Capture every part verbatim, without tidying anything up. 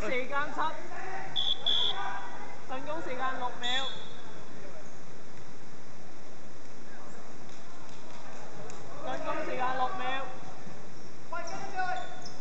時間七，進攻時間六秒。進攻時間六秒。喂，跟住佢。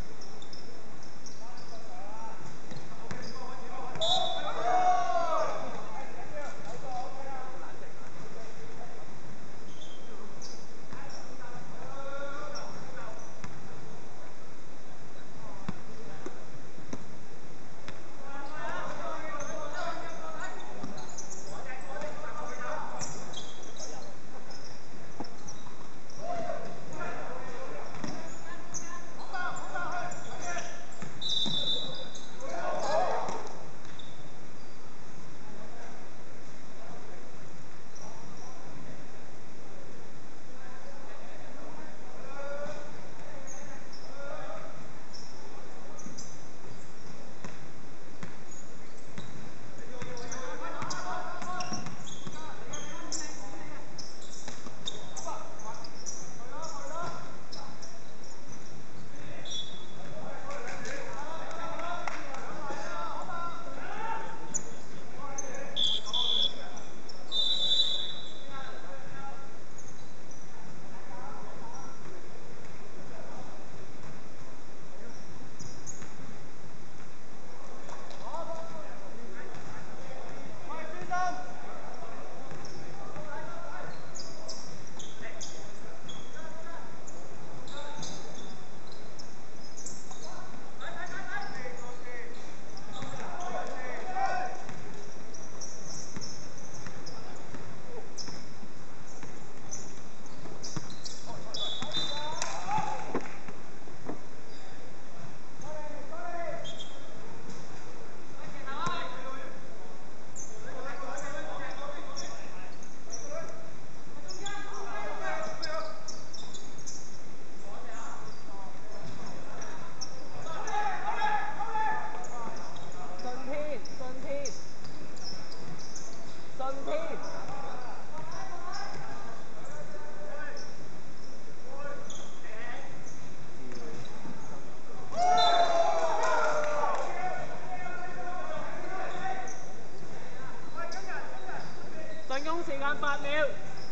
進攻時間八秒。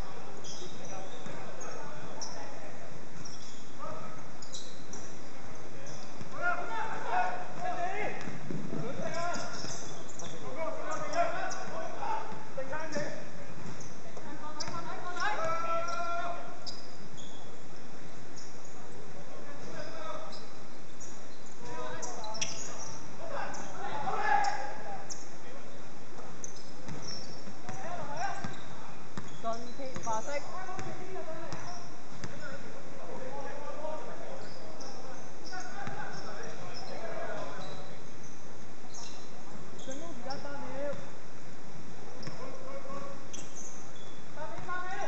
白色。進攻時間八秒。八秒八秒。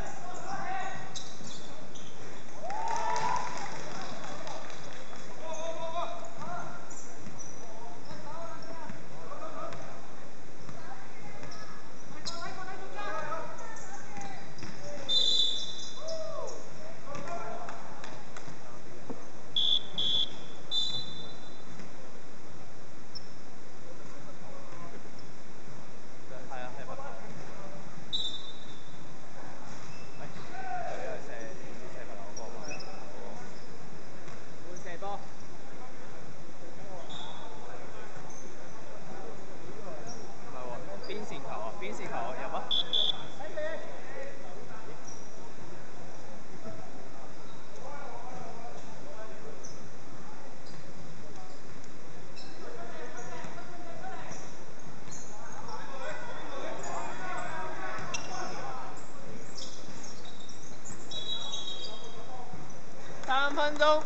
三分鐘。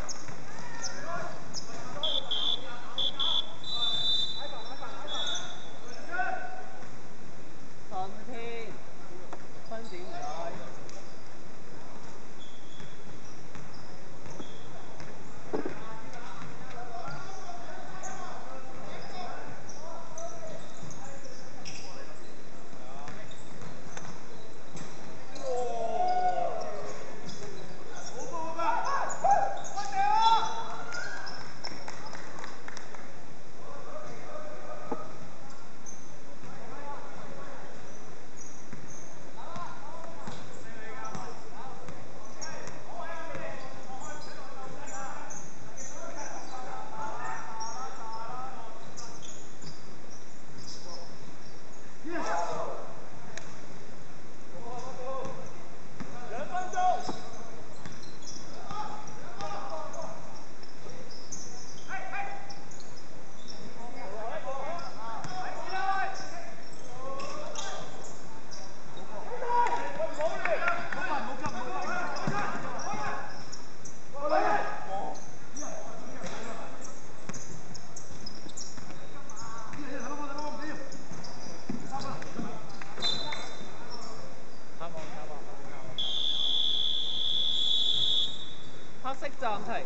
順天，分展唔該。 停。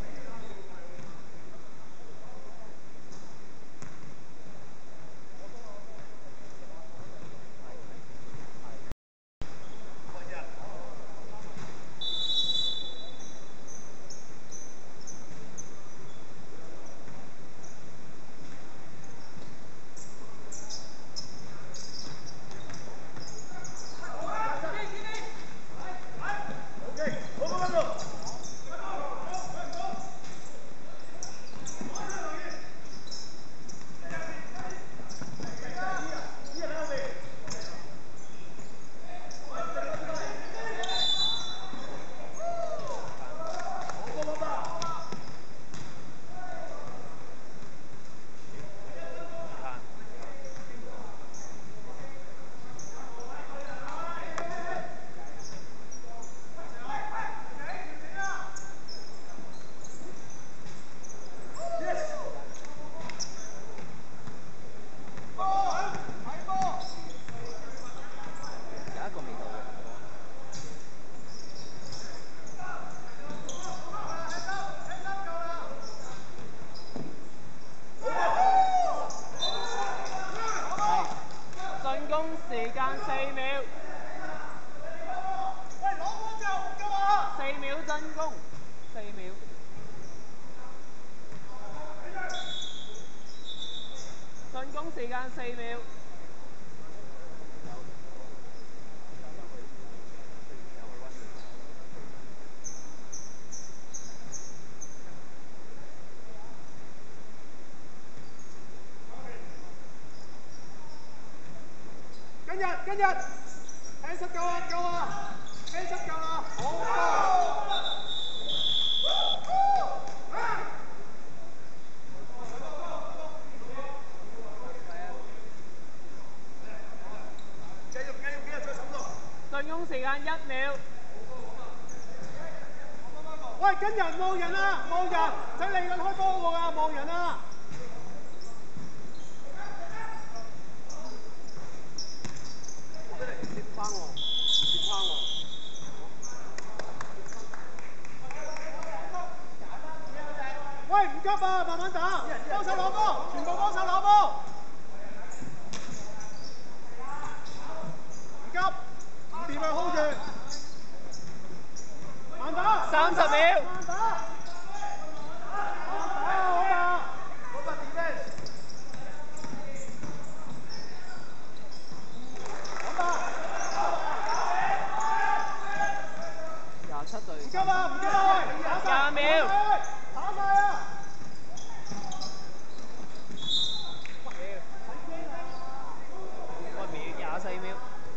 時間四秒。喂，攞波之後嘅話，四秒進攻，四秒。進攻時間四秒。跟日跟日，輕濕夠啊夠啊，輕濕夠啦，好波！繼續繼續繼續再手動。進攻時間一秒。喂，跟人望人啊望人，使利潤開波喎啊望人啊！翻喎，接翻喎。喂，唔急啊，慢慢打，幫手攞波，全部幫手攞波。唔急，唔掂啊 ，hold 住。慢打。三十秒。慢打。慢打，好啊。嗰個 defense。七隊。唔急啊！唔急啊！廿秒。打晒啊！一秒，廿四秒。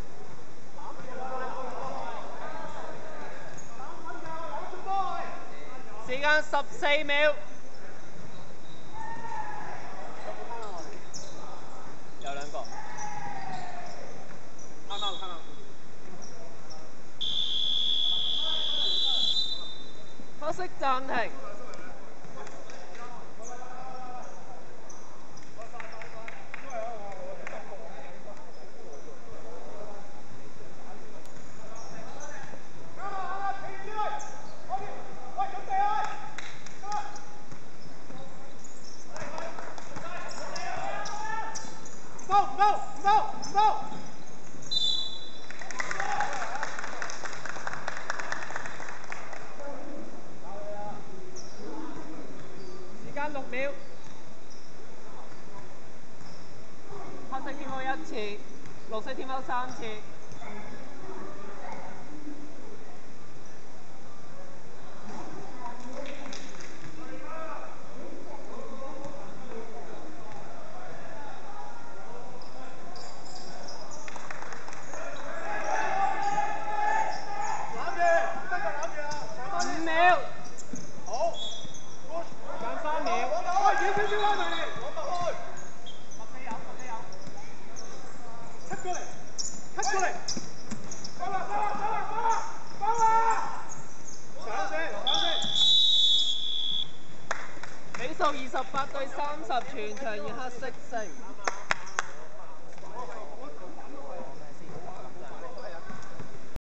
時間十四秒。有兩個。啱啱啱啱。可惜暫停。唔好唔好唔好唔好！六秒，黑色天貓一次，綠色天貓三次。攬住，得個攬住啊！五秒。好。間三秒。喂，少少少開埋嚟，攞埋開。十四有，十四有。出過嚟，出過嚟。收啦，收啦，收啦，收啦，收啦！上先，上先。比數二十八對三十，全場以黑色勝。